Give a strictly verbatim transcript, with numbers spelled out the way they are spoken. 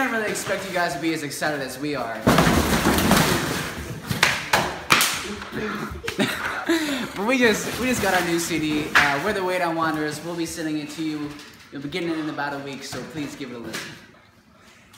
don't really expect you guys to be as excited as we are. But we just we just got our new C D. Uh, We're the Way Down Wanderers. We'll be sending it to you. You'll be getting it in about a week, so please give it a listen.